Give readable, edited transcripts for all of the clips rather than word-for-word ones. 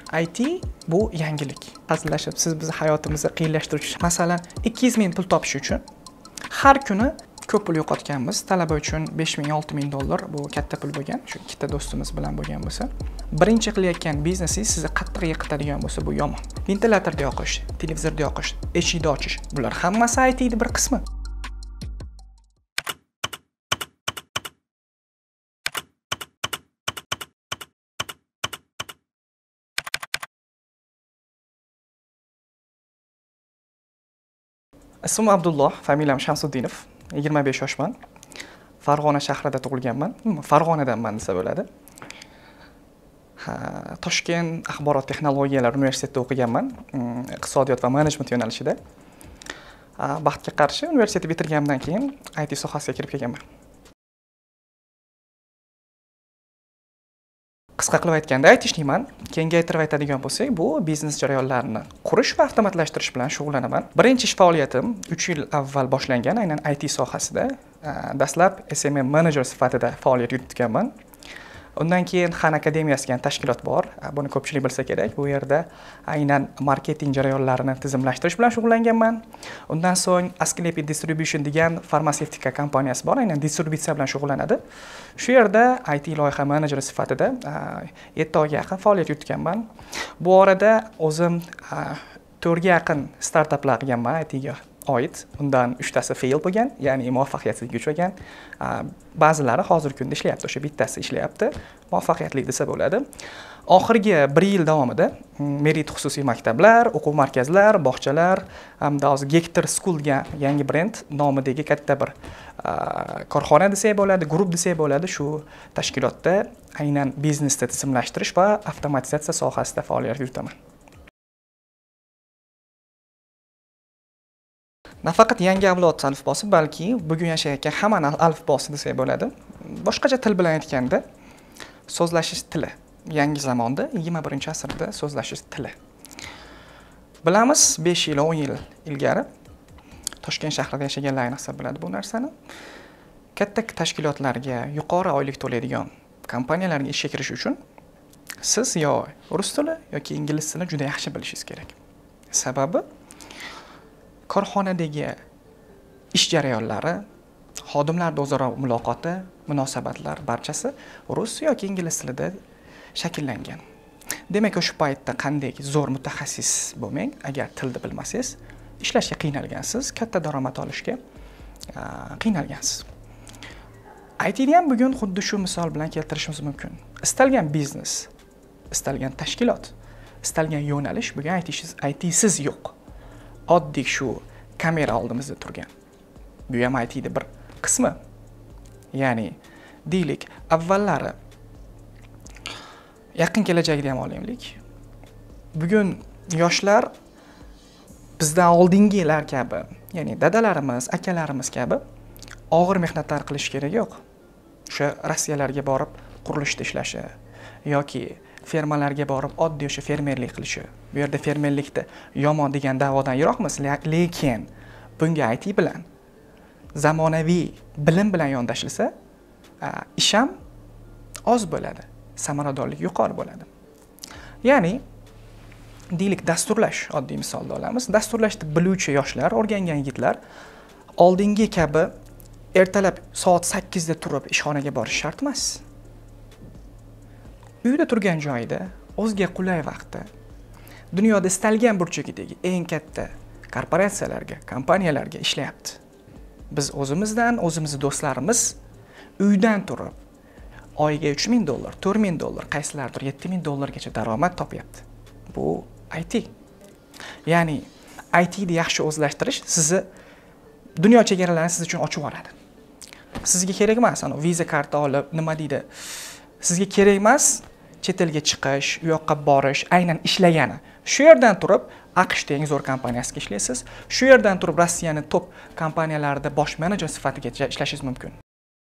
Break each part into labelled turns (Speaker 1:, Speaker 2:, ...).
Speaker 1: IT bu yangilik. Hazillashib, siz bizni hayotimizni qiyinlashtiruvchi. Masalan, 200 ming pul topish uchun har kuni ko'p pul yo'qotganmiz. Talaba uchun 5000-6000 dollar bu katta pul bo'lgan. Shu ikkita do'stimiz bilan bo'lgan bo'lsa, birinchi qilayotgan biznesingiz sizni qattiq yiqitadigan bo'lsa, bu yomon. Ventilatorda yoqish, televizorda yoqish, eshikni ochish, bular hammasi ITning bir qismi. Ismim Abdulloh, familiyam Shamsuddinov. 25 yoshman. Farg'ona shahrida tug'ilganman. Farg'onadanman desa bo'ladi. Toshkent axborot texnologiyalar universitetida o'qiganman. Iqtisodiyot va menejment yo'nalishida. Baxtga qarshi universitetni bitirganimdan keyin IT sohasiga kirib kelganman. Qisqa qilib aytganda aytishmayman, kengaytirib aytadigan bo'lsak, bu biznes jarayonlarini qurish va avtomatlashtirish bilan shug'ullanaman. Birinchi ish faoliyatim 3 yil avval boshlangan, aynan IT sohasida. Dastlab SMM manager sifatida faoliyat yuritganman. Undan keyin Xan akademiyasi degan tashkilot bor. Buni ko'pchilik bilsa kerak. Bu yerda aynan marketing jarayonlarini tizimlashtirish bilan shug'ullanganman. Undan so'ng Asclepion Distribution degan farmatsevtika kompaniyasi bor, aynan distributsiya bilan shug'ullanadi. Shu yerda IT loyiha menejeri sifatida 7 oyga yaqin faoliyat yuritganman. Bu orada o'zim 4 ga yaqin startaplar qilganman ITga oid. Undan 3 tasi fail bo'lgan, ya'ni muvaffaqiyatsizlikka uchragan. Ba'zilari hozirgi kunda ishlayapti, o'sha bittasi ishlayapti. Muvaffaqiyatli desa bo'ladi. Oxirgi 1 yil davomida Merit xususiy maktablar, o'quv markazlar, bog'chalar hamda hozir Gektor School degan yangi brend nomidagi katta bir korxona desak bo'ladi, guruh desak bo'ladi. Shu tashkilotda aynan biznesni tizimlashtirish va avtomatizatsiya sohasida faoliyat yuritaman. Nafaqat yangi avlod alifbosi, balki bugun yashayotgan hamma alifbosi desak bo'ladi. Boshqacha til bilan aytganda, so'zlashish tili. Yangi zamonda, 21-asrda so'zlashish tili. Bilamiz, 5 yil, 10 yil ilgari Toshkent shahrida yashaganlar ayniqsa biladi bu narsani. Katta tashkilotlarga yuqori oylik to'laydigan kompaniyalarga ishga kirish uchun siz yo rus tili yoki ingliz tilini juda yaxshi bilishingiz kerak. Sababi korxonadagi ish jarayonlari, xodimlarning o'zaro muloqoti, munosabatlar barchasi rus yoki ingliz tilida shakllangan. Demak, o'sha paytda qanday zo'r mutaxassis bo'lmang, agar tilni bilmasangiz, ishlashga qiynalgansiz, katta daromad olishga qiynalgansiz. ITni ham bugun xuddi shu misol bilan keltirishimiz mumkin. Istalgan biznes, istalgan tashkilot, istalgan yo'nalish bugun ITsiz yo'q. Oddiy shu kamera oldimizda turgan. Bu ham ITning bir qismi. Ya'ni deylik, avvallari yaqin kelajakda ham olaylik. Bugun yoshlar bizdan oldingilar kabi, ya'ni dadalarimiz, akalarimiz kabi og'ir mehnatlar qilish kerak yo'q. O'sha Rossiyalarga borib qurilishda ishlashi yoki fermalarga borib oddiy o'sha fermerlik qilishi. Bu yerda fermerlikda yomon degan da'vodan yiroqmiz, lekin bunga IT bilan, zamonaviy bilim bilan yondashilsa, ish ham oz bo'ladi, samaradorlik yuqori bo'ladi. Ya'ni deylik, dasturlash oddiy misolda olamiz. Dasturlashni biluvchi yoshlar, o'rgangan yigitlar oldingi kabi ertalab soat 8 da turib ishxonaga borish shart emas. Uyda turgan joyida, o'ziga qulay vaqtda, dunyoda istalgan burchagidagi eng katta korporatsiyalarga, kompaniyalarga ishlayapti. Biz o'zimizdan, o'zimizning do'stlarimiz uydan turib oyiga 3000 dollar, 4000 dollar, qaysilardir 7000 dollargacha daromad topyapti. Bu IT. Ya'ni ITni yaxshi o'zlashtirish sizni dunyo chegaralarini siz uchun ochib yuboradi. Sizga kerak emas, viza karta olib, nima deydi? Sizga kerak emas chet elga chiqish, u yoqqa borish, aynan ishlagani. Shu yerdan turib AQShda eng zo'r kompaniyasiga ishlaysiz. Shu yerdan turib Rossiyaning top kompaniyalarida bosh menejer sifatida ishlashingiz mumkin.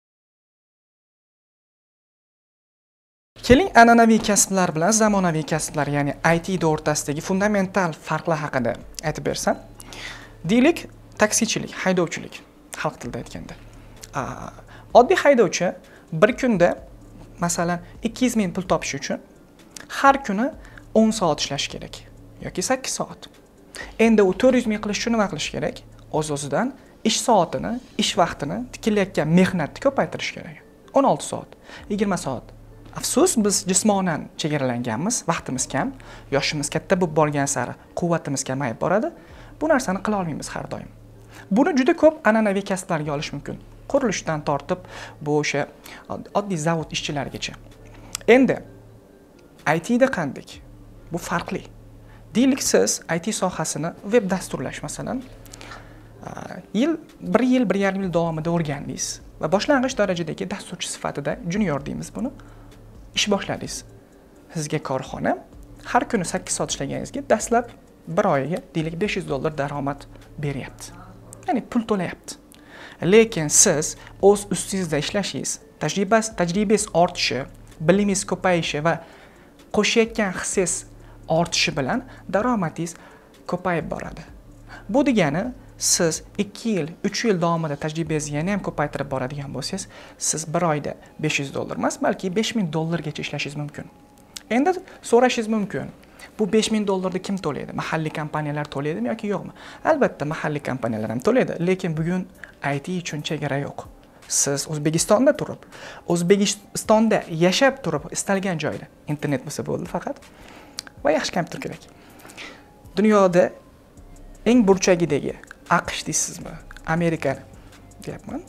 Speaker 1: Keling, an'anaviy kasblar bilan zamonaviy kasblar, ya'ni IT o'rtasidagi fundamental farqlar haqida aytib bersam. Deylik, taksichilik, haydovchilik, xalq tilida aytganda. Oddiy haydovchi bir kunda masalan 200 ming pul topish uchun har kuni 10 soat ishlash kerak yoki 8 soat. Endi u 400 ming qilish uchun nima qilish kerak? O'z-o'zidan ish soatini, ish vaqtini, tikilayotgan mehnatni ko'paytirish kerak. 16 soat, 20 soat. Afsus, biz jismonan chegaralanganmiz, vaqtimiz kam, yoshimiz katta bo'lib borgan sari quvvatimiz kamayib boradi. Bu narsani qila olmaymiz har doim. Buni juda ko'p an'anaviy kasblarga olish mumkin. Qurilishdan tortib, bu o'sha oddiy zavod ishchilarigacha. Endi IT da qanday? Bu farqli. Deylik, siz IT sohasini web dasturlash masalan, bir yil, 1,5 yil davomida o'rgandingiz va boshlang'ich darajadagi dasturchi sifatida junior deymiz buni. Ish boshladingiz. Sizga korxona har kuni 8 soat ishlaganingizga dastlab bir oyiga deylik $500 daromad beryapti. Ya'ni pul to'layapti. Lekin siz o'z ustingizda ishlashingiz, tajribangiz ortishi, bilimingiz ko'payishi va qo'shayotgan hissangiz ortishi bilan daromadingiz ko'payib boradi. Bu degani, siz 2 yil, 3 yil davomida tajribangizni yana ham ko'paytirib boradigan bo'lsangiz, siz bir oyda $500 emas, balki $5,000 gacha ishlashingiz mumkin. Endi so'rashingiz mumkin, bu $5,000 kim to'laydi? Mahalliy kompaniyalar to'laydimi yoki yo'qmi? Albatta, mahalliy kompaniyalar ham to'laydi, lekin bugun IT uchun chegara yo'q. Siz O'zbekistonda turib, O'zbekistonda yashab turib, istalgan joyda internet bo'lsa bo'ldi faqat va yaxshi kompyuter kerak. Dunyoda eng burchagidagi AQSh deysizmi, Amerika deyapman.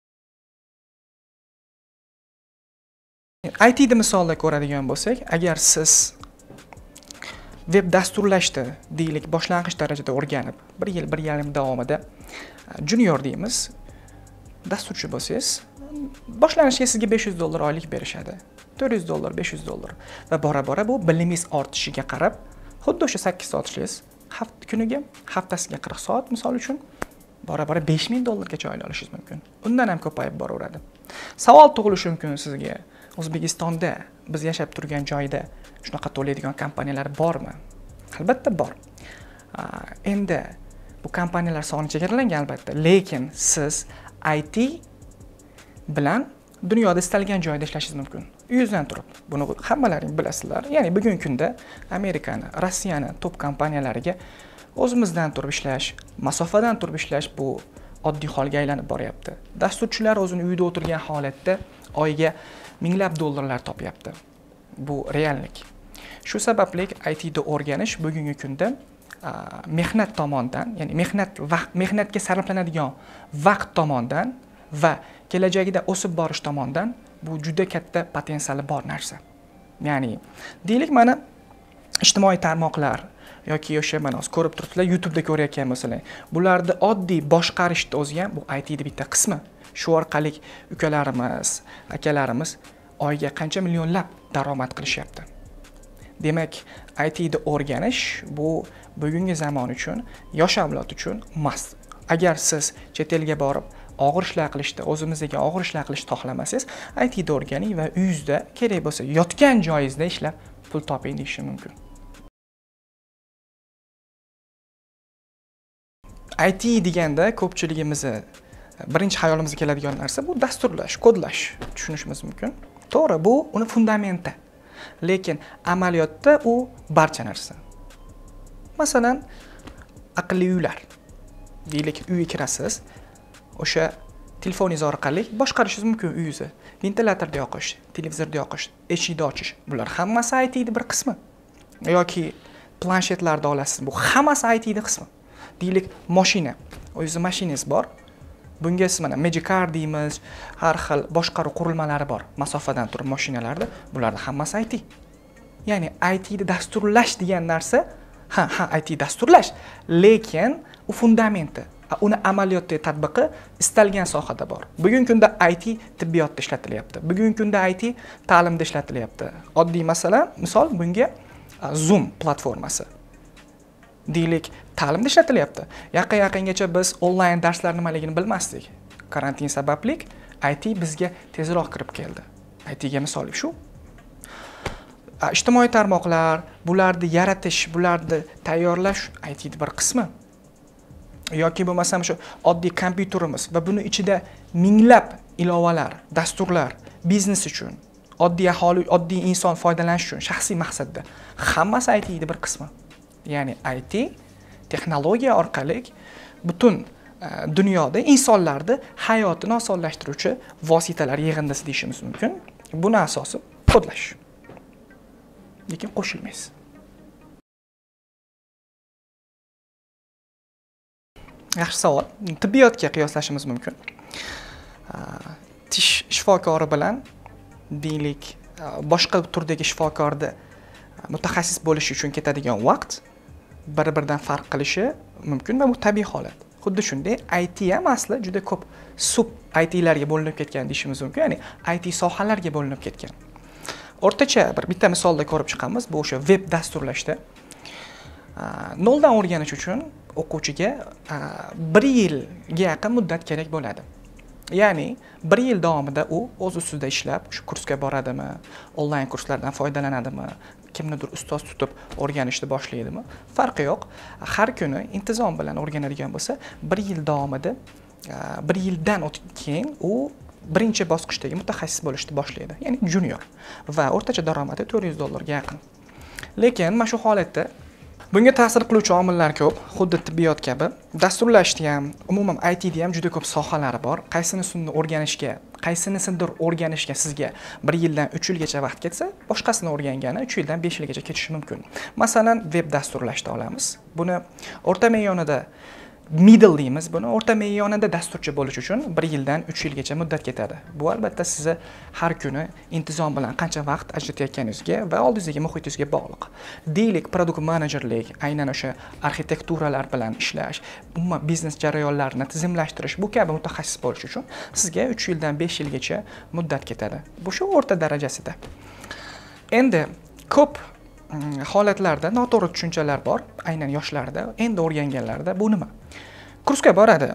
Speaker 1: IT'ni misolda ko'radigan bo'lsak, agar siz web dasturlashni deylik boshlang'ich darajada o'rganib, 1 yil, 1,5 yil davomida junior deymiz, dasturchi bo'lsangiz, boshlanishga sizga $500 oylik berishadi. $400, $500 va bora-bora bu bilimingiz ortishiga qarab, xuddi o'sha 8 soat ishlaysiz, kuniga, haftasiga 40 soat misol uchun bora-bora $5,000 gacha oylik olishingiz mumkin. Undan ham ko'payib boraveradi. Savol tug'ilishi mumkin sizga, O'zbekistonda biz yashab turgan joyda shunaqa to'laydigan kompaniyalar bormi? Albatta bor. Endi bu kompaniyalar soni chegaralangan albatta, lekin siz IT bilan dunyoda istalgan joyda ishlashingiz mumkin. Uyingizdan turib. Buni hammalaring bilasizlar. Ya'ni bugungi kunda Amerikani, Rossiyani top kompaniyalariga o'zimizdan turib ishlash, masofadan turib ishlash bu oddiy holga aylanib boryapti. Dasturchilar o'zini uyida o'tirgan holatda oyiga minglab dollarlar topyapti. Bu reallik. Shu sababli IT'da o'rganish bugungi kunda mehnat tomonidan, ya'ni mehnatga sarflanadigan vaqt tomonidan va kelajagida o'sib borish tomonidan bu juda katta potensiali bor narsa. Ya'ni deylik, mana ijtimoiy tarmoqlar yoki o'sha mana ko'rib turibsizlar, YouTube'da ko'rayotgan bo'lsalar, bularni oddiy boshqarishni o'zi ham bu IT'ning bitta qismi. Shu orqali ukalarimiz, akalarimiz oyiga qancha millionlab daromad qilishyapti. Demak, IT'ni o'rganish bu bugungi zamon uchun, yosh avlod uchun must. Agar siz chet elga borib og'ir ishlar qilishda, o'zimizga og'ir ishlar qilishni xohlamasangiz, IT'ni o'rganing va uyingizda kerak bo'lsa yotgan joyingizda ishlab pul toping deyish mumkin. IT deganda ko'pchiligimizni birinchi hayolimizga keladigan narsa bu dasturlash, kodlash tushunishimiz mumkin. To'g'ri, bu uni fundamenti. Lekin amaliyotda u barcha narsa. Masalan, aqlli uylar. Deylik, uyga kirasiz, o'sha telefoningiz orqali boshqarishingiz mumkin uyingizni. Ventilyatorni yoqish, televizorni yoqish, eshikni ochish. Bular hammasi ITning bir qismi. Yoki planshetlarni olasiz, bu hammasi ITning qismi. Deylik, mashina. O'zingiz mashinangiz bor. Bunga mana Magic Car deymiz, har xil boshqaruv qurilmalari bor. Masofadan turib mashinalarda, bularning hammasi IT. Ya'ni ITni dasturlash degan narsa, IT dasturlash, lekin u fundamenti, uni amaliyotda tatbiqi istalgan sohada bor. Bugungi kunda IT tibbiyotda ishlatilyapti. Bugungi kunda IT ta'limda ishlatilyapti. Oddiy misol bunga Zoom platformasi. Deylik, ta'limda ishlatilyapti. Yaqingacha biz onlayn darslar nimaligini bilmasdik. Karantin sababli IT bizga tezroq kirib keldi. ITga misol shu. Ijtimoiy tarmoqlar, bularni yaratish, bularni tayyorlash ITning bir qismi. Yoki bo'lmasam shu oddiy kompyuterimiz va buni ichida minglab ilovalar, dasturlar biznes uchun, oddiy aholi, oddiy inson foydalanish uchun shaxsiy maqsadda. Hammasi IT'ning bir qismi. Ya'ni IT texnologiya orqali butun dunyoda insonlarning hayotini osonlashtiruvchi vositalar yig'indisi deyishimiz mumkin. Buni asosi kodlash. Lekin qo'shilmaysiz. Yaxshi savol. Tibbiyotga qiyoslashimiz mumkin. Tish shifokori bilan deylik boshqa turdagi shifokorda mutaxassis bo'lish uchun ketadigan vaqt bir-biridan farq qilishi mumkin va bu tabiiy holat. Xuddi shunday IT ham asli juda ko'p sub ITlarga bo'linib ketgan deyishimiz mumkin. Ya'ni IT sohalarga bo'linib ketgan. O'rtacha bitta misolda ko'rib chiqamiz. Bu o'sha web dasturlashda noldan o'rganish uchun o'quvchiga 1 yilga yaqin muddat kerak bo'ladi. Ya'ni 1 yil davomida u o'z ustida ishlab, shu kursga boradimi, onlayn kurslardan foydalanadimi, kimnidir ustoz tutib o'rganishni boshlaydimi? Farqi yo'q. Har kuni intizom bilan o'rganadigan bo'lsa, 1 yil davomida 1 yildan keyin u birinchi bosqichdagi mutaxassis bo'lishni boshlaydi. Ya'ni junior va o'rtacha daromadi $400 ga yaqin. Lekin mana shu holatda bunga ta'sir qiluvchi omillar ko'p, xuddi tibbiyot kabi. Dasturlashda ham, umuman ITda ham juda ko'p sohalari bor. Qaysinisidir o'rganishga sizga 1 yildan 3 yilgacha vaqt ketsa, boshqasini o'rgangani 3 yildan 5 yilgacha ketishi mumkin. Masalan, web dasturlashda olamiz. Buni o'rta me'yonida middle deymiz buni. O'rta me'yonida dasturchi bo'lish uchun 1 yildan 3 yilgacha muddat ketadi. Bu albatta sizni har kuni intizom bilan qancha vaqt ajratayotganingizga va oldingizdagi muhitingizga bog'liq. Deylik, produkt menejerlik, aynan o'sha arxitekturalar bilan ishlash, umuman biznes jarayonlarini tizimlashtirish bu kabi mutaxassis bo'lish uchun sizga 3 yildan 5 yilgacha muddat ketadi. Bu shu o'rta darajasida. Endi ko'p holatlarda noto'g'ri tushunchalar bor, aynan yoshlarda, endi o'rganganlarda. Bu nima? Kursga boradi.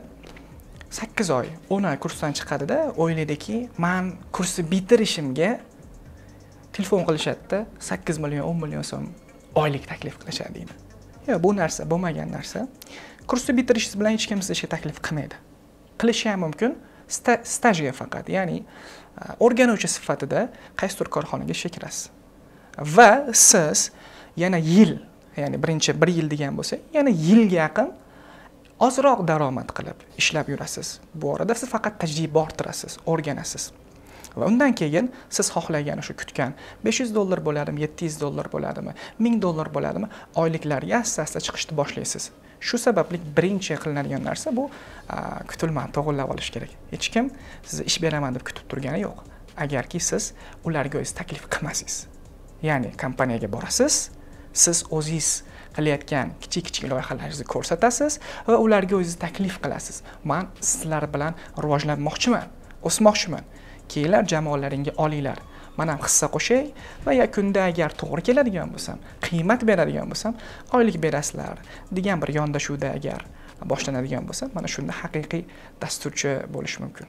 Speaker 1: 8 oy, 10 oy kursdan chiqadida, o'ylaydiki, men kursni bitirishimga telefon qilishadi-da, 8 million, 10 million so'm oylik taklif qilishadi deydi. Yo'q, bu narsa bo'lmagan narsa. Kursni bitirishingiz bilan hech kim sizga taklif qilmaydi. Qilishi ham mumkin, stajga faqat, ya'ni o'rganuvchi sifatida qaysidir korxonaga ishga kirasiz. Va siz yana yil, ya'ni birinchi 1 yil degan bo'lsa, yana yilga yaqin ozroq daromad qilib ishlab yurasiz. Bu orada siz faqat tajriba orttirasiz, o'rganasiz. Va undan keyin siz xohlagan o'sha kutgan $500 bo'ladimi, $700 bo'ladimi, $1000 bo'ladimi, oyliklarga asta-asta chiqishni boshlaysiz. Shu sababli birinchi qilinadigan narsa bu kutilmani to'g'irlab olish kerak. Hech kim sizni ish beraman deb kutib turgani yo'q. Agarki siz ularga o'zingiz taklif qilmasangiz. Ya'ni kompaniyaga borasiz, siz o'zingiz qilayotgan kichik-kichik loyihalaringizni ko'rsatasiz va ularga o'zingiz taklif qilasiz. Men sizlar bilan rivojlanmoqchiman, o'smoqchiman. Kelinglar jamoalaringga olinglar. Men ham hissa qo'shay va yakunda agar to'g'ri keladigan bo'lsam, qiymat beradigan bo'lsam, oylik berasizlar degan bir yondashuvda agar boshlanadigan bo'lsa, mana shunda haqiqiy dasturchi bo'lish mumkin.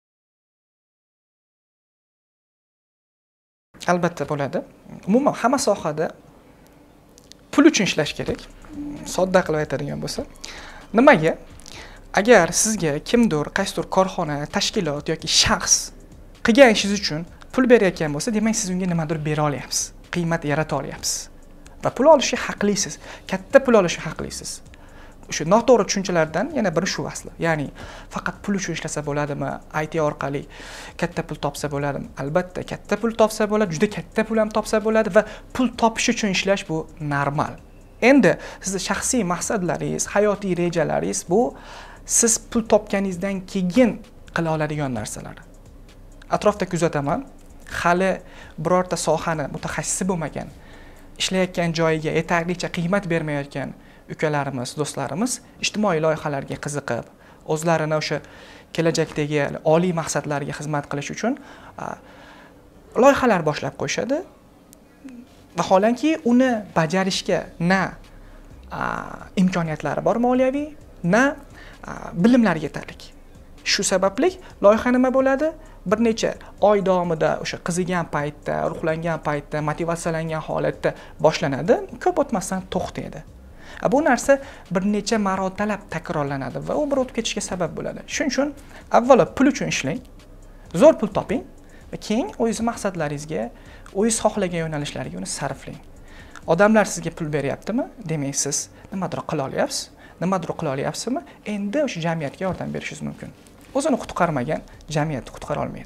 Speaker 1: Albatta bo'ladi. Umuman hamma sohada pul uchun ishlash kerak. Sodda qilib aytadigan bo'lsa, nimaga? Agar sizga kimdir, qaysidir korxona, tashkilot yoki shaxs qilgan ishingiz uchun pul berayotgan bo'lsa, demak siz unga nimadir bera olyapsiz, qiymat yarata olyapsiz. Va pul olishga haqlisiz, katta pul olishga haqlisiz. O'sha noto'g'ri tushunchalardan yana biri shu asli. Ya'ni faqat pul uchun ishlasa bo'ladimi? IT orqali katta pul topsa bo'ladimi? Albatta, katta pul topsa bo'ladi, juda katta pul ham topsa bo'ladi va pul topish uchun ishlash bu normal. Endi sizning shaxsiy maqsadlaringiz, hayotiy rejalaringiz bu siz pul topganingizdan keyin qila oladigan narsalar. Atrofda kuzataman, hali birorta sohani mutaxassisi bo'lmagan, ishlayotgan joyiga yetarlicha qiymat bermayotgan ukalarimiz, do'stlarimiz ijtimoiy loyihalarga qiziqib, o'zlarini o'sha kelajakdagi oliy maqsadlarga xizmat qilish uchun loyihalar boshlab qo'yishadi. Vaholanki uni bajarishga na imkoniyatlari bor moliyaviy, na bilimlari yetarli. Shu sababli loyiha nima bo'ladi? Bir necha oy davomida o'sha qizigan paytda, ruhlangan paytda, motivatsiyalangan holatda boshlanadi, ko'p o'tmasdan to'xtaydi. Bu narsa bir necha marotalab takrorlanadi va u bir o'tib ketishga sabab bo'ladi. Shuning uchun avvalo pul uchun ishlang, zo'r pul toping va keyin o'zingiz maqsadlaringizga, o'zingiz xohlagan yo'nalishlarga uni sarflang. Odamlar sizga pul beryaptimi? Demak, siz nimadir qila olyapsiz. Nimadir qila olyapsizmi? Endi o'sha jamiyatga yordam berishingiz mumkin. O'zini qutqarmagan jamiyatni qutqara olmaydi.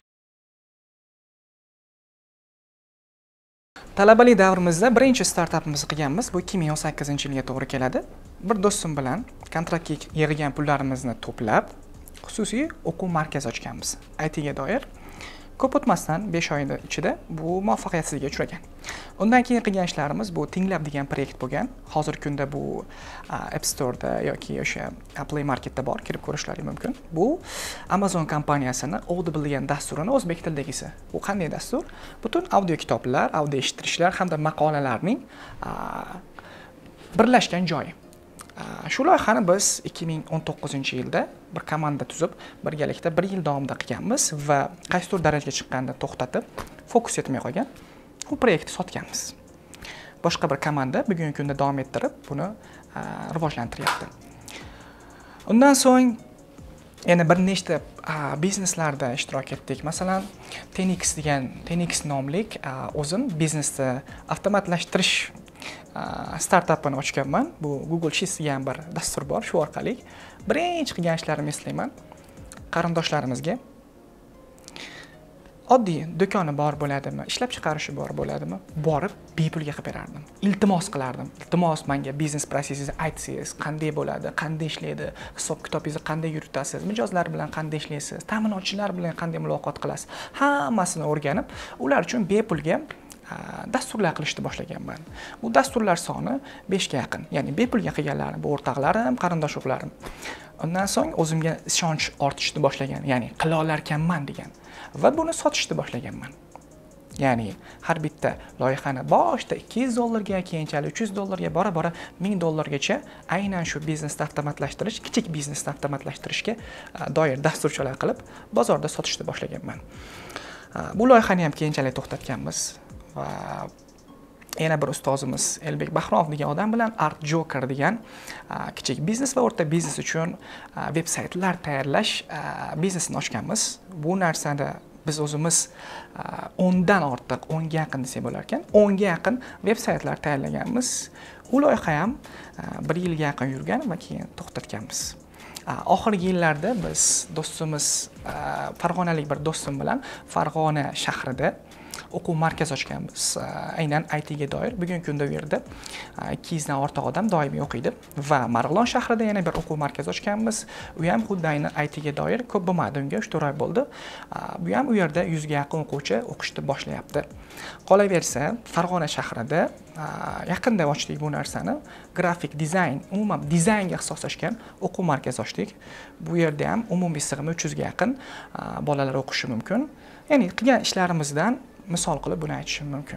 Speaker 1: Talabalik davrimizda birinchi startapimizni qilganmiz. Bu 2018-yilga to'g'ri keladi. Bir do'stim bilan kontraktga yig'ilgan pullarimizni to'plab, xususiy o'quv markazi ochganmiz. IT ga doir. Ko'p o'tmasdan 5 oy ichida bu muvaffaqiyatsizlikka uchragan. Undan keyin qilgan ishlarimiz bu Tinglab degan proyekt bo'lgan. Hozirgi kunda bu App Store'da yoki o'sha Play Marketda bor, kirib ko'rishlaring mumkin. Bu Amazon kompaniyasining Audible degan dasturini o'zbek tilidagisi. Bu qanday dastur? Butun audio kitoblar, audio eshittirishlar hamda maqolalarning birlashgan joyi. Shu loyihani biz 2019-yilda bir komanda tuzib, birgalikda 1 yil davomida qilganmiz va qaysidir darajaga chiqqanda to'xtatib, fokus etmay qolgan. Bu proyektni sotganmiz. Boshqa bir komanda bugungi kunda davom ettirib, buni rivojlantiryapti. Undan so'ng yana bir nechta bizneslarda ishtirok etdik. Masalan, Tenix nomli o'zim biznesni avtomatlashtirish startapini ochganman. Bu Google Sheets degan bir dastur bor. Shu orqali birinchi qilgan ishlarimni eslayman. Qarindoshlarimizga oddiy do'koni bor bo'ladimi, ishlab chiqarishi bor bo'ladimi, borib bepulga qilib berardim. Iltimos qilardim. Iltimos, menga biznes prosesingizni aytsangiz, qanday bo'ladi, qanday ishlaydi, hisob-kitobingizni qanday yuritasiz, mijozlar bilan qanday ishlaysiz, ta'minotchilar bilan qanday muloqot qilasiz, hammasini o'rganib, ular uchun bepulga dasturlar qilishni boshlaganman. Bu dasturlar soni 5 ga yaqin. Ya'ni bepulga qilganlarim, bu o'rtoqlarim, qarindosh urug'larim. Undan so'ng o'zimga ishonch ortishni boshlagan, ya'ni qila olarkanman degan va buni sotishni boshlaganman. Ya'ni har bitta loyihani boshida $200 keyinchalik $300 bora-bora $1000 aynan shu biznesni avtomatlashtirish, kichik biznesni avtomatlashtirishga doir dasturchalar qilib, bozorda sotishni boshlaganman. Bu loyihani ham keyinchalik to'xtatganmiz. Va yana bir ustozimiz Elbek Bahromov degan odam bilan Art Joker degan kichik biznes va o'rta biznes uchun veb-saytlar tayyorlash biznesini ochganmiz. Bu narsada biz o'zimiz 10 dan ortiq, 10 ga yaqin desak bo'lar ekan, 10 ga yaqin veb-saytlar tayyorlaganmiz. U loyiha ham 1 yilga yaqin yurgan va keyin to'xtatganmiz. Oxirgi yillarda biz do'stimiz, farg'onalik bir do'stim bilan Farg'ona shahrida o'quv markazi ochganmiz. Aynan IT ga doir. Bugungi kunda u yerda 200 dan ortiq odam doimiy o'qiydi va Marg'ilon shahrida yana bir o'quv markazi ochganmiz. U ham xuddi aynan IT ga doir, ko'p bo'lmadi, unga 3-4 oy bo'ldi. Bu ham u yerda 100 ga yaqin o'quvchi o'qishni boshlayapti. Qolaversa, Farg'ona shahrida yaqinda ochdik bu narsani. Grafik dizayn, umuman dizaynga ixtisoslashgan o'quv markazi ochdik. Bu yerda ham umumiy sig'imi 300 ga yaqin bolalar o'qishi mumkin. Ya'ni qilgan ishlarimizdan misol qilib buni aytishim mumkin.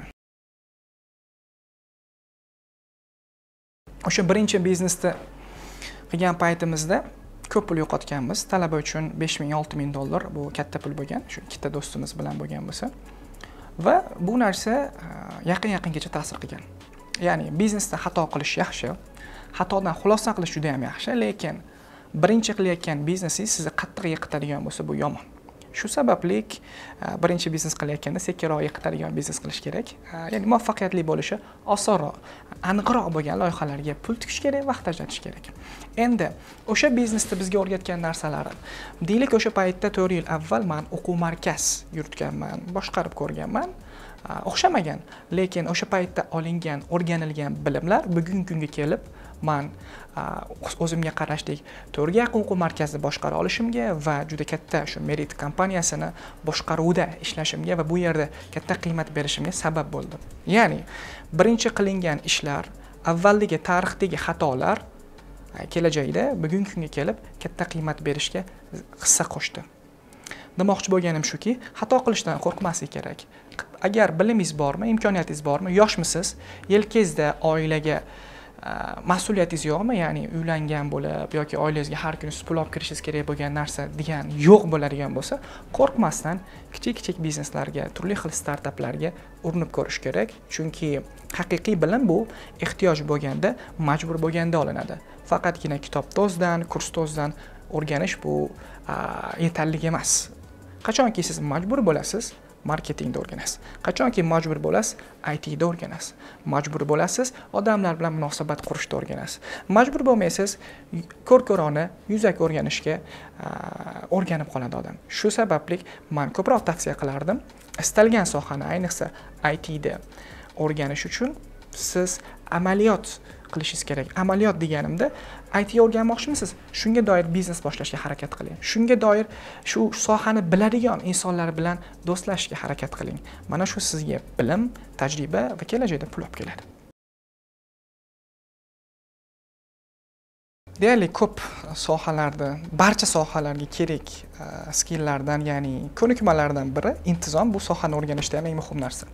Speaker 1: O'sha birinchi biznesni qilgan paytimizda ko'p pul yo'qotganmiz. Talaba uchun $5000-$6000 bu katta pul bo'lgan. Shu ikkita do'stimiz bilan bo'lgan bo'lsa. Va bu narsa yaqin-yaqingacha ta'sir qilgan. Ya'ni biznesda xato qilish yaxshi, xatodan xulosa qilish juda ham yaxshi, lekin birinchi qilayotgan biznesingiz sizni qattiq yiqitadigan bo'lsa, bu yomon. Shu sababli birinchi biznes qilayotganda sekinroq yiqitadigan biznes qilish kerak. Ya'ni muvaffaqiyatli bo'lishi osonroq, aniqroq bo'lgan loyihalarga pul tikish kerak, vaqt ajratish kerak. Endi o'sha biznesda bizga o'rgatgan narsalari, deylik o'sha paytda 4 yil avval men o'quv markaz yuritganman, boshqarib ko'rganman. O'xshamagan, lekin o'sha paytda olingan, o'rganilgan bilimlar bugungi kunga kelib men o'zimga qarashlik 4 ga yaqin o'quv markazini boshqara olishimga va juda katta shu Merit kompaniyasini boshqaruvda ishlashimga va bu yerda katta qiymat berishimga sabab bo'ldi. Ya'ni birinchi qilingan ishlar, avvaldagi tarixdagi xatolar kelajakda bugungi kunga kelib katta qiymat berishga hissa qo'shdi. Demoqchi bo'lganim shuki, xato qilishdan qo'rqmaslik kerak. Agar bilimingiz bormi, imkoniyatingiz bormi, yoshmisiz, yelkangizda oilaga mas'uliyatingiz yo'qmi, ya'ni uylangan bo'lib yoki oilangizga har kuni pul olib kirishingiz kerak bo'lgan narsa degan yo'q bo'ladigan bo'lsa, qo'rqmasdan kichik bizneslarga, turli xil startaplarga urinib ko'rish kerak. Chunki haqiqiy bilim bu ehtiyoj bo'lganda, majbur bo'lganda olinadi. Faqatgina kitob tozdan, kurs tozdan o'rganish bu yetarli emas. Qachonki siz majbur bo'lasiz, marketingda o'rganasiz. Qachonki majbur bo'lasiz, ITda o'rganasiz. Majbur bo'lasiz, odamlar bilan munosabat qurishda o'rganasiz. Majbur bo'lmaysiz, ko'r-ko'rona, yuzaki o'rganishga o'rganib qoladi odam. Shu sababli men ko'proq tavsiya qilardim, istalgan sohani, ayniqsa ITda o'rganish uchun siz amaliyot qilishingiz kerak. Amaliyot deganimda IT o'rganmoqchimisiz? Shunga doir biznes boshlashga harakat qiling. Shunga doir shu sohani biladigan insonlar bilan do'stlashishga harakat qiling. Mana shu sizga bilim, tajriba va kelajakda pul olib keladi. Deyarli ko'p sohalarda, barcha sohalarga kerak skilllardan, ya'ni ko'nikmalardan biri intizom. Bu sohani o'rganishda ham eng muhim narsa.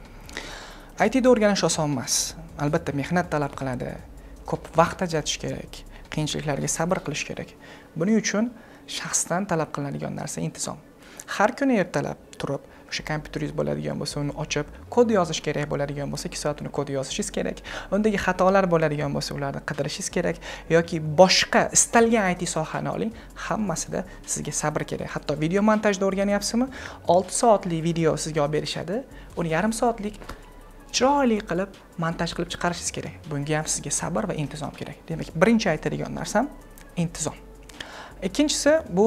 Speaker 1: ITda o'rganish oson emas. Albatta mehnat talab qiladi. Ko'p vaqt ajratish kerak. Qiyinchiliklarga sabr qilish kerak. Buning uchun shaxsdan talab qilinadigan narsa intizom. Har kuni ertalab turib, o'sha kompyuteringiz bo'ladigan bo'lsa, uni ochib, kod yozish kerak bo'ladigan bo'lsa, 2 soat uni kod yozishingiz kerak. Undagi xatolar bo'ladigan bo'lsa, ularni qidirishingiz kerak yoki boshqa istalgan IT sohani oling, hammasida sizga sabr kerak. Hatto video montajda o'rganyapsizmi? 6 soatlik video sizga olib berishadi. Uni yarim soatlik chiroyli qilib montaj qilib chiqarishingiz kerak. Bunga ham sizga sabr va intizom kerak. Demak, birinchi aytadigan narsam intizom. Ikkinchisi bu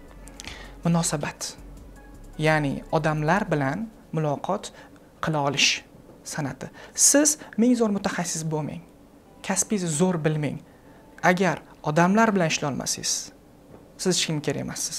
Speaker 1: munosabat. Ya'ni odamlar bilan muloqot qila olish san'ati. Siz ming zo'r mutaxassis bo'lmang. Kasbingizni zo'r bilmang. Agar odamlar bilan ishlay olmasangiz, siz hech kimga kerak emassiz.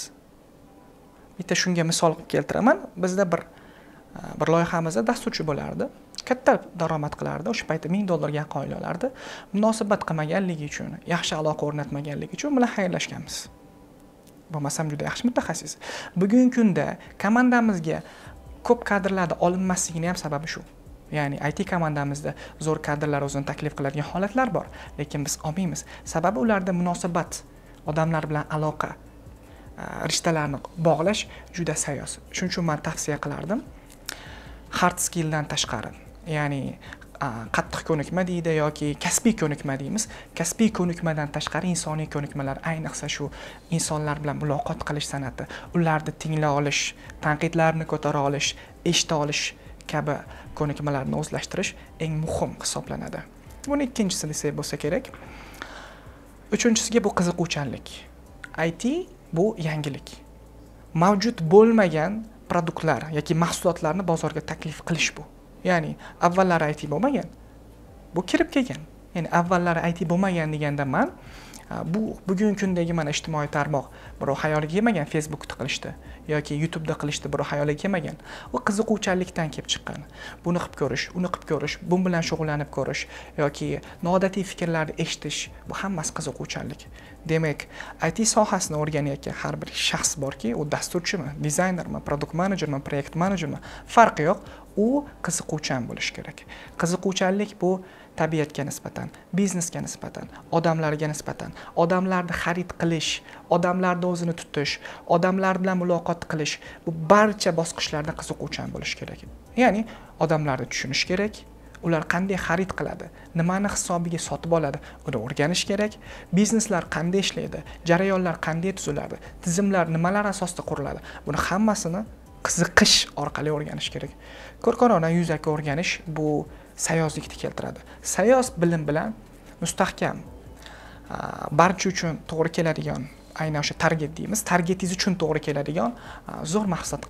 Speaker 1: Bitta shunga misol keltiraman. Bizda bir loyihamizda dasturchi bo'lardi. Katta daromad qilardi. O'sha paytda $1000 ga yaqin oila olardi. Munosabat qilmaganligi uchun, yaxshi aloqa o'rnatmaganligi uchun bilan xayrlashganmiz. Bo'lmasam juda yaxshi mutaxassis. Bugungi kunda komandamizga ko'p kadrlarda olinmasligining ham sababi shu. Ya'ni IT komandamizda zo'r kadrlar o'zini taklif qiladigan holatlar bor, lekin biz olmaymiz. Sababi ularda munosabat, odamlar bilan aloqa, rishtalarni bog'lash juda sayoz. Shuning uchun men tavsiya qilardim. Hard skilldan tashqari, ya'ni qattiq ko'nikma deydi yoki kasbiy ko'nikma deymiz. Kasbiy ko'nikmadan tashqari insoniy ko'nikmalar, ayniqsa shu insonlar bilan muloqot qilish san'ati, ularni tinglay olish, tanqidlarni ko'tara olish, eshita olish kabi ko'nikmalarni o'zlashtirish eng muhim hisoblanadi. Buni ikkinchisi desak bo'lsa kerak. Uchinchisiga bu qiziquvchanlik. IT bu yangilik. Mavjud bo'lmagan produktlar yoki mahsulotlarni bozorga taklif qilish bu. Ya'ni avvallari IT bo'lmagan. Bu kirib kelgan. Ya'ni avvallari IT bo'lmagan deganda men bugungi kundagi mana ijtimoiy tarmoq birov xayoliga kelmagan, Facebookda qilishdi yoki YouTube'da qilishdi, birov xayoliga kelmagan. U qiziquvchanlikdan kelib chiqqan. Buni qilib ko'rish, uni qilib ko'rish, bu bilan shug'ullanib ko'rish yoki noodatiy fikrlarni eshitish, bu hammasi qiziquvchanlik. Demak, IT sohasini o'rganayotgan har bir shaxs borki, u dasturchimi, dizaynermi, produkt menejermi, proyekt menejermi, farqi yo'q. U qiziquvchan bo'lishi kerak. Qiziquvchanlik bu tabiatga nisbatan, biznesga nisbatan, odamlarga nisbatan, odamlarni xarid qilish, odamlarni o'zini tutish, odamlar bilan muloqot qilish, bu barcha bosqichlarda qiziquvchan bo'lish kerak. Ya'ni odamlarni tushunish kerak, ular qanday xarid qiladi, nimani hisobiga sotib oladi, uni o'rganish kerak. Bizneslar qanday ishlaydi, jarayonlar qanday tuziladi, tizimlar nimalar asosida quriladi. Buni hammasini qiziqish orqali o'rganish kerak. Ko'r-ko'rona yuzaki o'rganish bu sayozlikni keltiradi. Sayoz bilim bilan mustahkam, barcha uchun to'g'ri keladigan, aynan o'sha target deymiz, targetingiz uchun to'g'ri keladigan zo'r maqsad.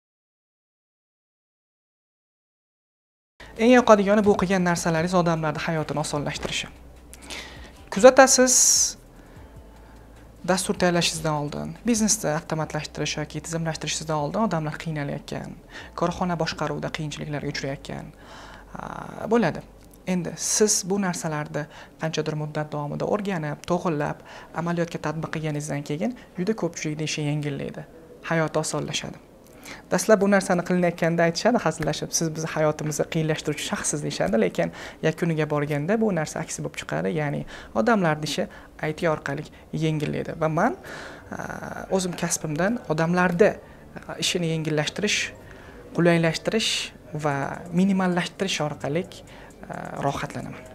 Speaker 1: Eng yoqadigani bu o'qigan narsalaringiz odamlarning hayotini osonlashtirishi. Kuzatasiz, dastur tayyorlashingizdan oldin, biznesni avtomatlashtirish yoki tizimlashtirishingizdan oldin odamlar qiynalayotgan, korxona boshqaruvida qiyinchiliklarga uchrayotgan bo'ladi. Endi siz bu narsalarni qanchadir muddat davomida o'rganib, to'g'irlab, amaliyotga tatbiq qilganingizdan keyin juda ko'pchilikning ishi yengillaydi, hayoti osonlashadi. Dastlab bu narsani qilinayotganda aytishadi, hazillashib, siz bizni hayotimizni qiyinlashtiruvchi shaxssiz deyshadi, lekin yakuniga borganda bu narsa aksi bo'lib chiqadi, ya'ni odamlarning ishi IT orqali yengillaydi va men o'zim kasbimdan odamlarda ishini yengillashtirish, qulaylashtirish va minimallashtirish orqali rohatlanaman.